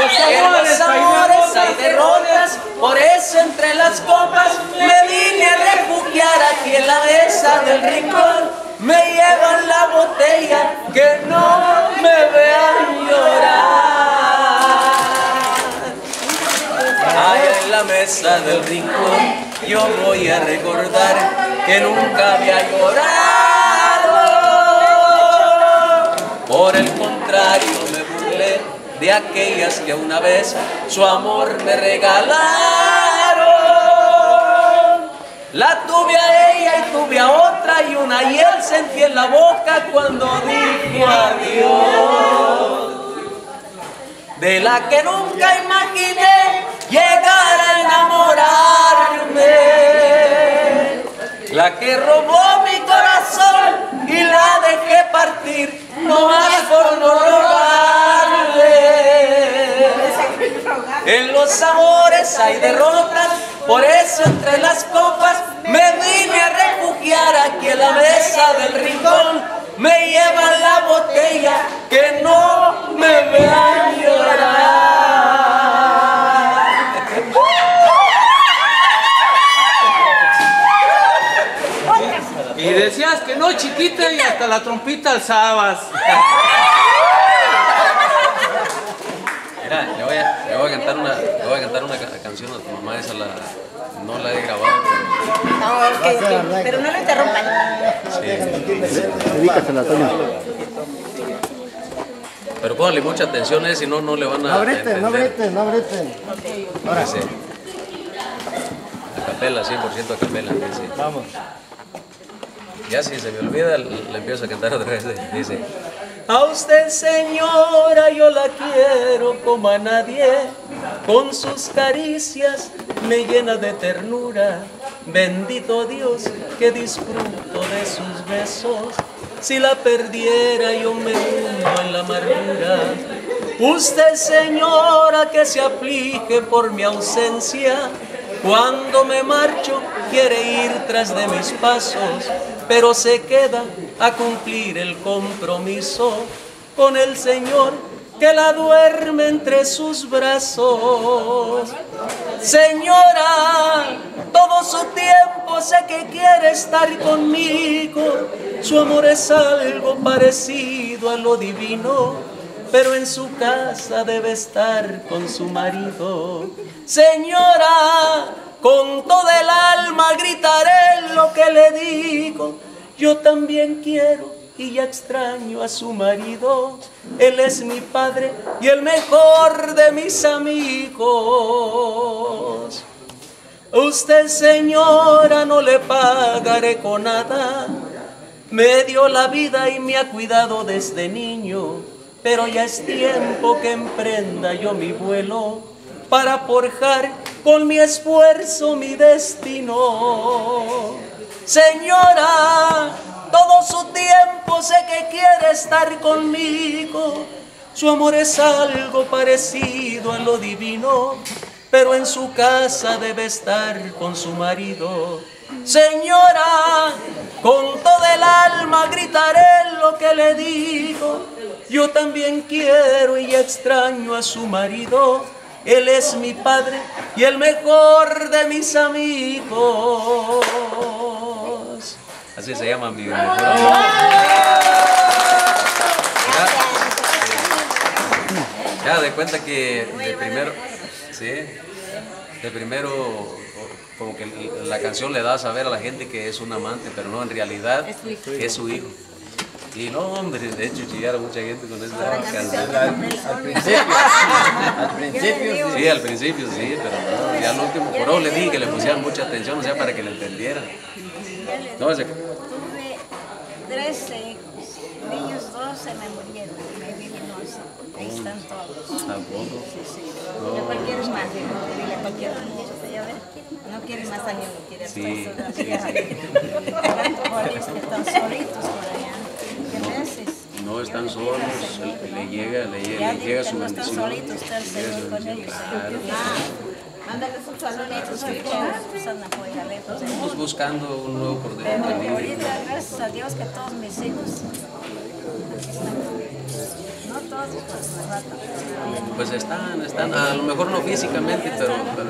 los amores hay derrotas, por eso entre las copas me vine a refugiar aquí en la mesa del rincón. Me llevan la botella, que no me vean llorar. Allá en la mesa del rincón yo voy a recordar que nunca había llorado. Por el contrario me burlé de aquellas que una vez su amor me regalaron. La tuve a ella y tuve a otra y una hiel sentí en la boca cuando dijo adiós. De la que nunca imaginé llegar a enamorarme, la que robó mi corazón y la dejé partir, no más por no robarle. En los amores hay derrotas, por eso entre las copas me vine a refugiar aquí en la mesa del rincón. Me llevan la botella, que no me vean llorar. Y decías que no, chiquita, y hasta la trompita alzabas. Mira, le voy a cantar una canción a tu mamá, esa no la he grabado. No, pero no lo interrumpan. Sí. Dedícasela, Toño. Pero póngale mucha atención, si no, no le van a entender. No breten. Ahora sí. A capela, 100% a capela. Dice. Vamos. Ya si se me olvida, le empiezo a cantar otra vez. Dice: a usted, señora, yo la quiero como a nadie, con sus caricias me llena de ternura. Bendito Dios que disfruto de sus besos, si la perdiera yo me hundo en la amargura. Usted, señora, que se aflige por mi ausencia, cuando me marcho quiere ir tras de mis pasos, pero se queda a cumplir el compromiso con el Señor que la duerme entre sus brazos. Señora, todo su tiempo sé que quiere estar conmigo, su amor es algo parecido a lo divino, pero en su casa debe estar con su marido. Señora, con toda el alma gritaré lo que le digo, yo también quiero y ya extraño a su marido. Él es mi padre y el mejor de mis amigos. Usted, señora, no le pagaré con nada. Me dio la vida y me ha cuidado desde niño, pero ya es tiempo que emprenda yo mi vuelo para forjar con mi esfuerzo mi destino. Señora, todo su tiempo sé que quiere estar conmigo, su amor es algo parecido a lo divino, pero en su casa debe estar con su marido. Señora, con toda el alma gritaré lo que le digo, yo también quiero y extraño a su marido. Él es mi padre y el mejor de mis amigos. Así se llama mi mejor amigo. Ya de cuenta que de primero como que la canción le da a saber a la gente que es un amante, pero no, en realidad es su hijo. Y no, hombre, de hecho chillaron mucha gente con esta canción. Al principio sí. Sí, al principio sí, pero no, ya al último por eso le dije que le pusieran mucha atención, o sea, para que le entendieran. No, tuve 13 hijos, niños 12 me murieron, me viven 11, ahí están todos. ¿Tampoco? Sí. No. Cualquier es más, dile a cualquier no quiere más años, no quiere sí. Pobres que están solitos por allá. No están solos, le llega su bendición. No están solitos, está el Señor con ellos. Mándales un saluditos que están apoyarles. Estamos buscando un nuevo porvenir. Ahorita, gracias a Dios, que todos mis hijos aquí están. No Pues están, a lo mejor no físicamente, pero están.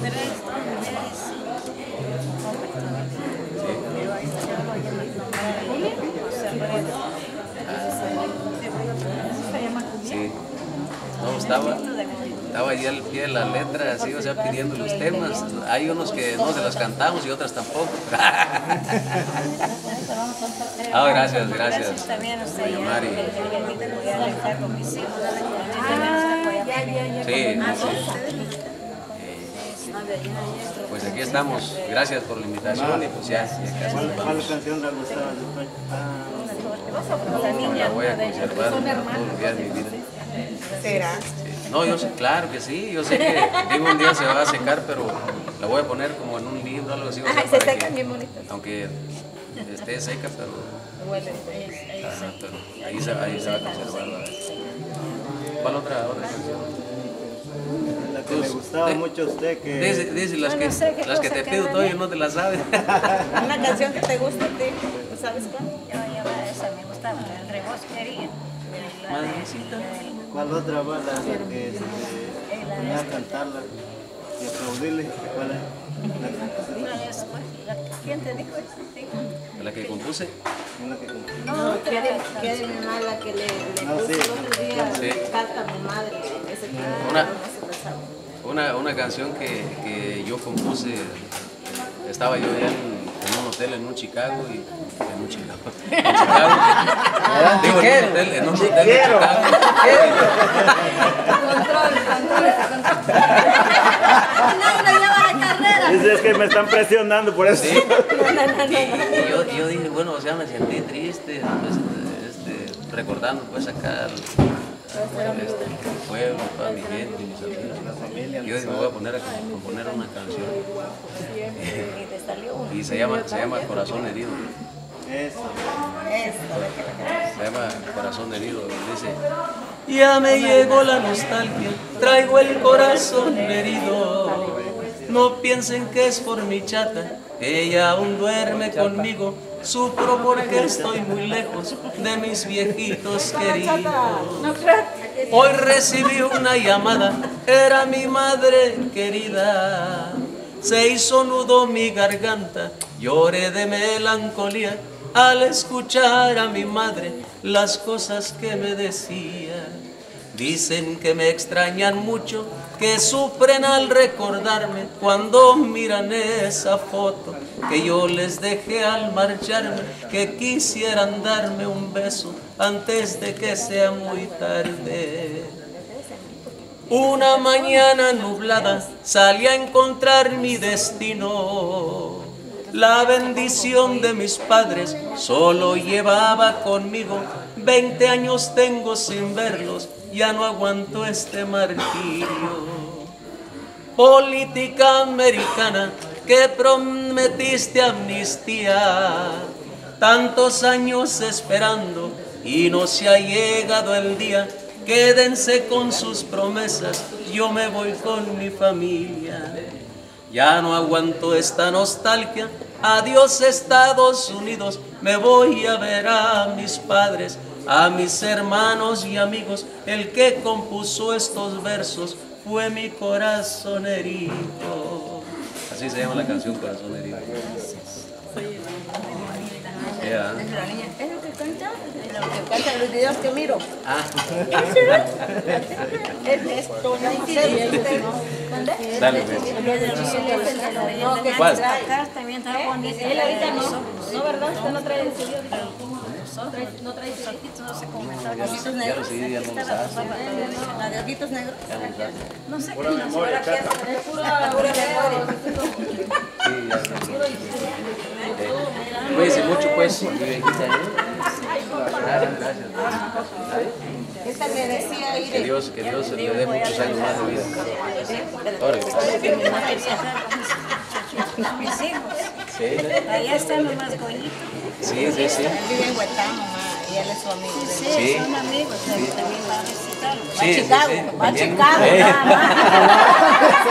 Sí. No, estaba ahí al pie de la letra, así, o sea, pidiendo los temas. Hay unos que no se los cantamos y otras tampoco. Ah, gracias. También usted ya, Mari. voy a estar con mis hijos. Sí. Pues aquí estamos. Gracias por la invitación y pues ya casi. ¿Cuál canción le gustaba? La voy a conservar todos los días de mi vida. ¿Será? No, yo sé, claro que sí, yo sé que digo un día se va a secar, pero la voy a poner como en un libro, algo así. O sea, Se para secan que, bien bonitas. aunque esté seca, pero, ajá, pero ahí se va a conservar. ¿Verdad? ¿Cuál otra canción? La que le gustaba mucho a usted que... Dice las que te pido todavía no te las sabes. Una canción que te gusta a ti, ¿sabes cuál? Esa me gustaba, el reboz quería. Madrecita. ¿Cuál otra va la que se ponía a cantarla y aplaudirle? ¿Cuál es? ¿Quién te dijo eso? La que compuse. Una que compuso. No, que de mi mamá la que le puso sí. el otro día, Sí. canta mi madre, ese tiempo Una canción que yo compuse, estaba yo allá en un hotel en Chicago y en Chicago. Digo, en un hotel en Chicago. Control. No lleva la carrera. Dice, es que me están presionando por eso. Sí. Y yo dije, bueno, o sea, me sentí triste, pues, recordando pues acá el pueblo, toda mi gente, mis amigos, la familia. Yo dije, me voy a poner a componer una canción. Y se llama Corazón Herido. Eso. Se llama Corazón Herido. Dice: ya me llegó la nostalgia, traigo el corazón herido. No piensen que es por mi chata, ella aún duerme conmigo. Sufro porque estoy muy lejos de mis viejitos queridos. Hoy recibí una llamada, era mi madre querida. Se hizo nudo mi garganta, lloré de melancolía al escuchar a mi madre las cosas que me decía. Dicen que me extrañan mucho, que sufren al recordarme cuando miran esa foto que yo les dejé al marcharme, que quisieran darme un beso antes de que sea muy tarde. Una mañana nublada salí a encontrar mi destino. La bendición de mis padres solo llevaba conmigo. 20 años tengo sin verlos, ya no aguanto este martirio. Política americana que prometiste amnistía, tantos años esperando y no se ha llegado el día. Quédense con sus promesas, yo me voy con mi familia. Ya no aguanto esta nostalgia, adiós Estados Unidos, me voy a ver a mis padres, a mis hermanos y amigos. El que compuso estos versos fue mi corazón herido. Así se llama la canción, Corazón Herido. Yeah. ¿Es lo que canta? Lo que canta en los videos que miro. Ah. Es esto, Dale, pues. ¿Cuál? También está bonita. Él ahorita no, ¿verdad? Usted no trae el CD ahorita. No trae CD, no sé cómo está. ¿Ojitos negros? Sí, ya no lo sabes. ¿La de ojitos negros? Ya no lo sabes. No sé qué más. Es pura memoria. Sí, ya no. Cuídense mucho, pues, mi viejita, ¿eh? Gracias. Esta me decía ir. Que Dios le dé muchos años más de vida. Mis hijos. Sí. Allá están los más coñitos. Sí. Él vive en Huetán, mamá, y él es su amigo. Sí. Son amigos, también va a visitarlo. Sí, Va a Chicago, sí. va a Bien. Chicago, nada más.